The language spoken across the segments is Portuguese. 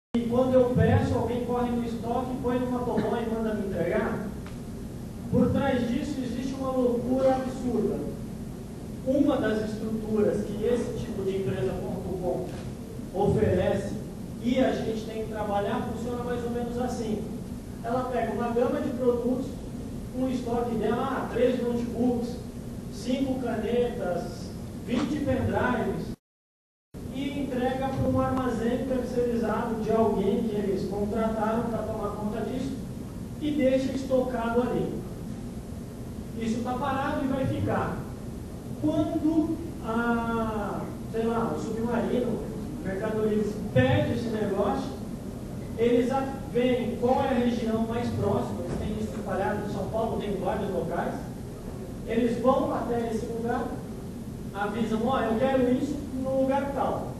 E quando eu peço, alguém corre no estoque, põe no motoboy e manda me entregar. Por trás disso existe uma loucura absurda. Uma das estruturas que esse tipo de empresa.com oferece e a gente tem que trabalhar funciona mais ou menos assim. Ela pega uma gama de produtos, um estoque dela, 3 notebooks, 5 canetas, 20 pendrives, e entrega para um armazém terceirizado de alguém que eles contrataram para tomar conta disso e deixa estocado ali. Isso está parado e vai ficar. Quando sei lá, o Submarino, o Mercado Livre, perde esse negócio, eles veem qual é a região mais próxima, eles têm isso espalhado em São Paulo, tem vários locais, eles vão até esse lugar, avisam, ó, eu quero isso no lugar tal.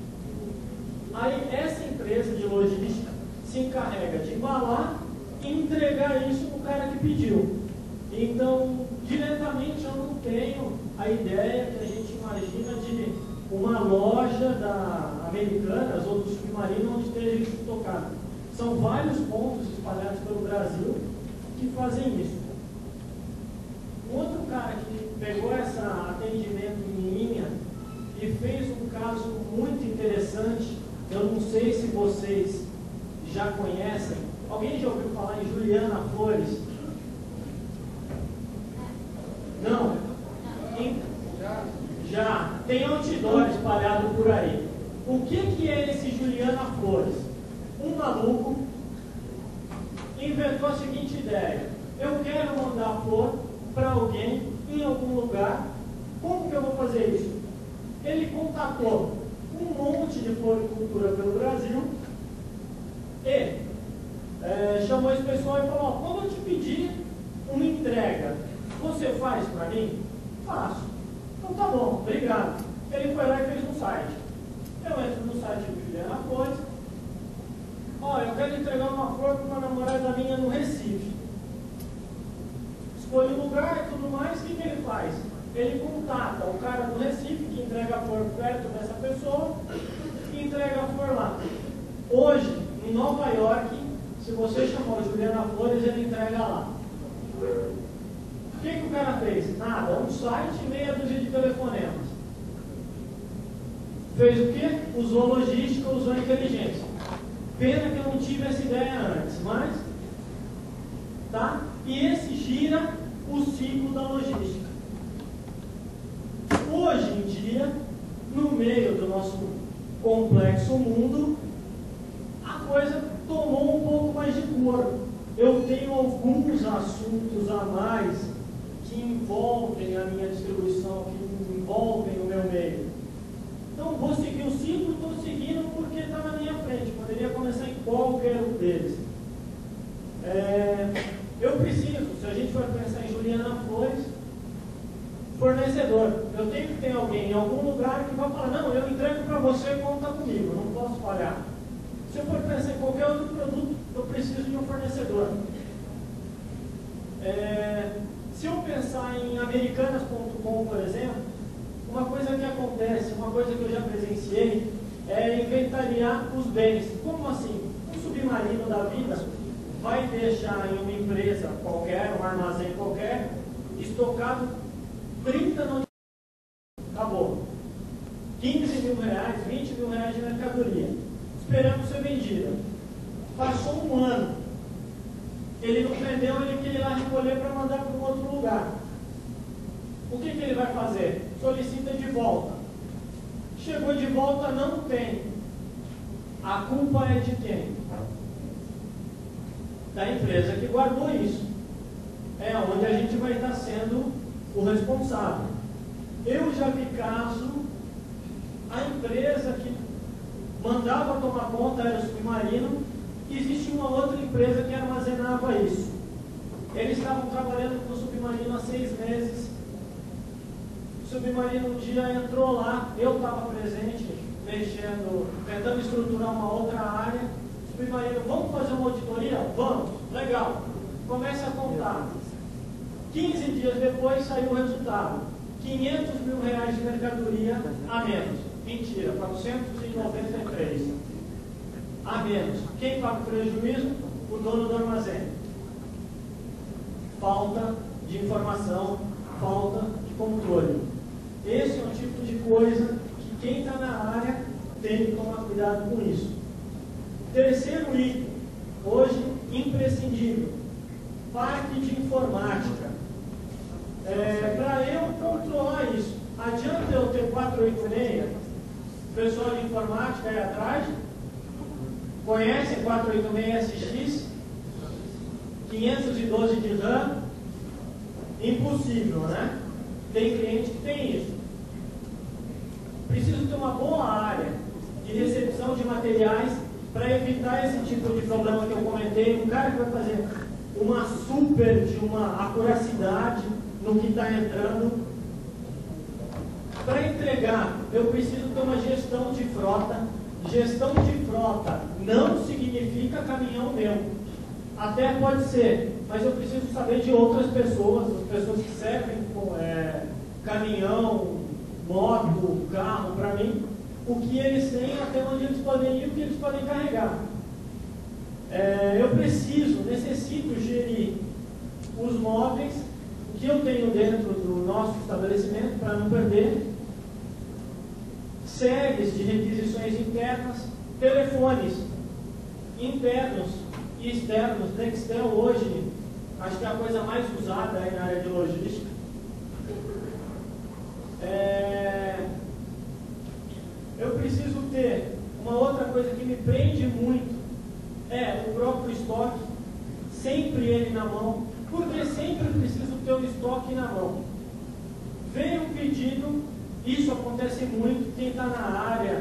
Aí essa empresa de logística se encarrega de embalar e entregar isso para o cara que pediu. Então, diretamente eu não tenho a ideia que a gente imagina de uma loja da Americanas ou do Submarino onde esteja isso estocado. São vários pontos espalhados pelo Brasil que fazem isso. Um outro cara que pegou esse atendimento em linha e fez um caso muito interessante, eu não sei se vocês já conhecem. Alguém já ouviu falar em Juliana Flores? Não? Já. Tem outdoor espalhado por aí. O que é esse Juliana Flores? Um maluco inventou a seguinte ideia: eu quero mandar flor para alguém em algum lugar. Como que eu vou fazer isso? Ele contatou um monte de floricultura pelo Brasil e chamou esse pessoal e falou: quando eu te pedir uma entrega, você faz para mim? Faço. Então tá bom, obrigado. Ele foi lá e fez um site. Eu entro no site do Juliana Flores. Ó, eu quero entregar uma flor para uma namorada minha no Recife. Escolhe o lugar e tudo mais. O que ele faz? Ele contata o cara do Recife que entrega a flor perto dessa pessoa e entrega a flor lá. Hoje, em Nova York, se você chamar o Juliana Flores, ele entrega lá. O que o cara fez? Nada, um site e meia dúzia de telefonemas. Fez o quê? Usou logística, usou inteligência. Pena que eu não tive essa ideia antes, mas tá? E esse gira o ciclo da logística. Hoje em dia, no meio do nosso complexo mundo, a coisa tomou um pouco mais de corpo. Eu tenho alguns assuntos a mais que envolvem a minha distribuição, que envolvem o meu meio. Então, vou seguir o ciclo, estou seguindo porque está na minha frente. Poderia começar em qualquer um deles. Eu preciso, se a gente for pensar em Juliana Flores, fornecedor. Eu tenho que ter alguém em algum lugar que vai falar: não, eu entrego para você, conta comigo, não posso falhar. Se eu for pensar em qualquer outro produto, eu preciso de um fornecedor. Se eu pensar em Americanas.com, por exemplo, uma coisa que acontece, uma coisa que eu já presenciei, é inventariar os bens. Como assim? Um Submarino da vida vai deixar em uma empresa qualquer, um armazém qualquer, estocado 30 notebooks. Acabou. 15 mil reais, 20 mil reais de mercadoria, esperando ser vendida. Passou um ano. Ele não vendeu, ele queria ir lá recolher para mandar para um outro lugar. O que ele vai fazer? Solicita de volta. Chegou de volta, não tem. A culpa é de quem? Da empresa que guardou isso. É onde a gente vai estar sendo o responsável. Eu já vi caso, a empresa que mandava tomar conta era o Submarino, existe uma outra empresa que armazenava isso. Eles estavam trabalhando com o Submarino há 6 meses. O Submarino um dia entrou lá, eu estava presente, mexendo, tentando estruturar uma outra área. Submarino: vamos fazer uma auditoria? Vamos, legal. Começa a contar. 15 dias depois saiu o resultado: 500 mil reais de mercadoria a menos. Mentira, 493. a menos. Quem paga o prejuízo? O dono do armazém. Falta de informação, falta de controle. Esse é um tipo de coisa que quem está na área tem que tomar cuidado com isso. Terceiro item, hoje imprescindível, parque de informática. Para eu controlar isso, adianta eu ter 486? O pessoal de informática aí atrás conhece 486SX, 512 de RAM? Impossível, né? Tem cliente que tem isso. Preciso ter uma boa área de recepção de materiais para evitar esse tipo de problema que eu comentei. Um cara que vai fazer uma super de uma acuracidade no que está entrando. Para entregar, eu preciso ter uma gestão de frota. Gestão de frota não significa caminhão meu. Até pode ser, mas eu preciso saber de outras pessoas, as pessoas que servem caminhão, moto, carro para mim, o que eles têm, até onde eles podem ir, o que eles podem carregar. Eu necessito gerir os móveis, o que eu tenho dentro do nosso estabelecimento para não perder, séries de requisições internas, telefones internos e externos. Nextel hoje, acho que é a coisa mais usada aí na área de logística. Eu preciso ter uma outra coisa que me prende muito, o próprio estoque, sempre ele na mão, porque sempre preciso ter o estoque na mão. Vem um pedido, isso acontece muito, quem está na área,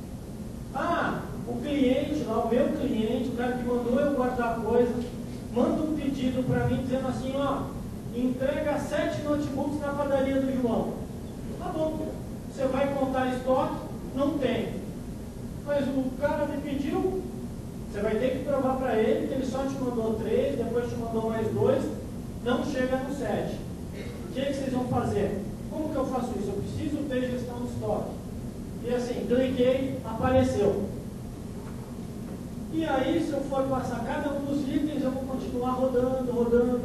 o cliente lá, o meu cliente, o cara que mandou eu guardar coisa, manda um pedido para mim dizendo assim, entrega 7 notebooks na padaria do João. Tá bom, você vai contar estoque? Não tem. Mas o cara me pediu, você vai ter que provar para ele que ele só te mandou 3, depois te mandou mais 2, não chega no 7. O que vocês vão fazer? Como que eu faço isso? Eu preciso ter gestão de estoque. E assim, cliquei, apareceu. E aí, se eu for passar cada um dos itens, eu vou continuar rodando,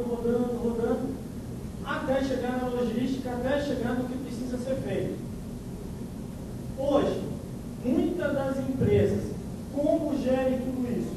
até chegar na logística, até chegar no que precisa ser feito. Hoje, muitas das empresas, como gerem tudo isso?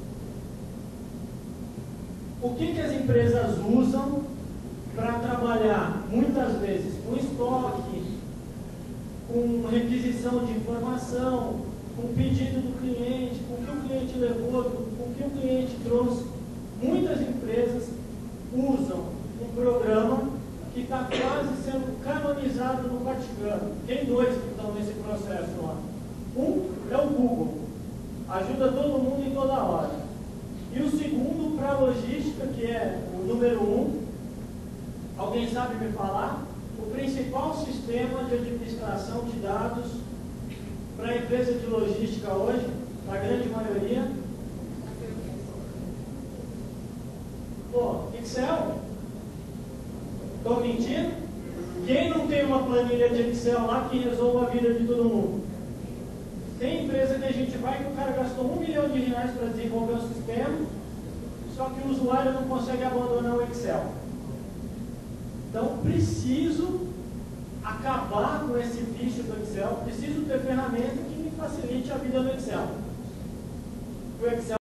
O que as empresas usam para trabalhar, muitas vezes, com estoque, com requisição de informação, com pedido do cliente, com o que o cliente levou, com o que o cliente trouxe? Muitas empresas usam um programa que está quase sendo canonizado no Vaticano. Tem 2 que estão nesse processo lá. Um é o Google, ajuda todo mundo em toda hora. E o segundo, para a logística, que é o número 1, alguém sabe me falar? O principal sistema de administração de dados para a empresa de logística hoje, a grande maioria? Excel? Estou mentindo? Quem não tem uma planilha de Excel lá que resolva a vida de todo mundo? Tem empresa que a gente vai que o cara gastou R$1 milhão para desenvolver um sistema, só que o usuário não consegue abandonar o Excel. Então, preciso acabar com esse vício do Excel, preciso ter ferramenta que me facilite a vida no Excel. O Excel